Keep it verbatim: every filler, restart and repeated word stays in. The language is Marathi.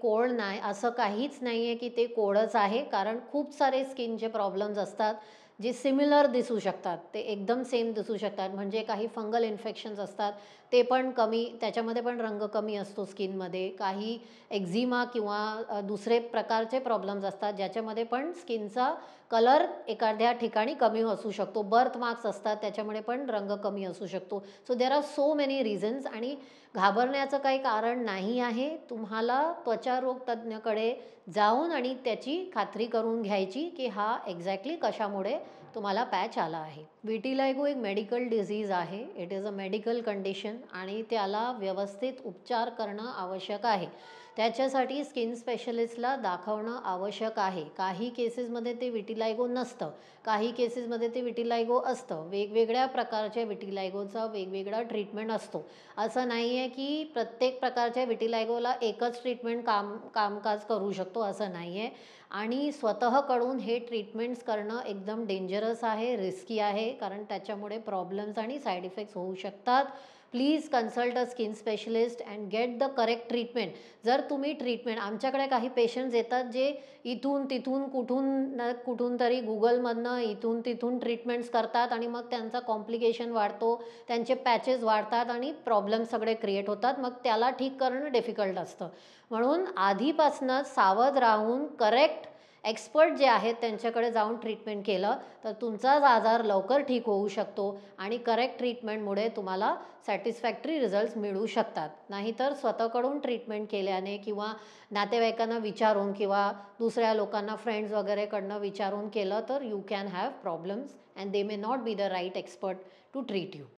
कोड नाही असं काहीच नाही आहे की ते कोडच आहे. कारण खूप सारे स्किनचे प्रॉब्लेम्स असतात, जे सिमिलर दिसू शकतात. ते एकदम सेम दिसू शकतात. म्हणजे काही फंगल इन्फेक्शन्स असतात, ते पण कमी त्याच्यामध्ये पण रंग कमी असतो स्किनमध्ये. काही एक्झिमा किंवा अ, दुसरे प्रकारचे प्रॉब्लेम्स असतात, ज्याच्यामध्ये पण स्किनचा कलर एखाद्या ठिकाणी कमी असू शकतो. बर्थ मार्क्स असतात, त्याच्यामुळे पण रंग कमी असू शकतो. So there are so many reasons आणि घाबरण्याचं काही कारण नाही आहे. तुम्हाला त्वचारोग तज्ञकडे जाऊन आणि त्याची खात्री करून घ्यायची, की हा एक्झॅक्टली कशामुळे तुम्हाला पॅच आला आहे. विटिलायगो एक मेडिकल डिसीज आहे. It is a medical condition आणि त्याला व्यवस्थित उपचार करणं आवश्यक आहे. त्याच्यासाठी स्किन स्पेशलिस्टला दाखवणं आवश्यक आहे. काही केसेसमध्ये ते विटिलायगो नसतं, काही केसेसमध्ये ते विटिलायगो असतं. वेगवेगळ्या प्रकारच्या विटिलायगोचा वेगवेगळा ट्रीटमेंट असतो. असं नाही आहे की प्रत्येक प्रकारच्या विटिलायगोला एकच ट्रीटमेंट काम कामकाज करू शकतो असं नाही आहे. आणि स्वतःकडून हे ट्रीटमेंट्स करणं एकदम डेंजरस आहे, रिस्की आहे. कारण त्याच्यामुळे प्रॉब्लेम्स आणि साइड इफेक्ट्स होऊ शकतात. Please consult a skin specialist and get the correct treatment. जर तुम्ही ट्रीटमेंट आमच्याकडे काही पेशंट्स येतात, जे इथून तिथून कुठून ना कुठून तरी Googleमधनं इथून तिथून ट्रीटमेंट्स करतात आणि मग त्यांचा कॉम्प्लिकेशन वाढतो. त्यांचे पॅचेस वाढतात आणि प्रॉब्लेम्स सगळे क्रिएट होतात. मग त्याला ठीक करणं डिफिकल्ट असतं. म्हणून आधीपासूनच सावध राहून करेक्ट एक्सपर्ट जे आहेत त्यांच्याकडे जाऊन ट्रीटमेंट केलं, तर तुमचाच आजार लवकर ठीक होऊ शकतो आणि करेक्ट ट्रीटमेंटमुळे तुम्हाला सॅटिस्फॅक्टरी रिझल्ट्स मिळू शकतात. नाहीतर स्वतःकडून ट्रीटमेंट केल्याने किंवा नातेवाईकांना विचारून किंवा दुसऱ्या लोकांना फ्रेंड्स वगैरेकडनं विचारून केलं, तर you can have problems and they may not be the right expert to treat you.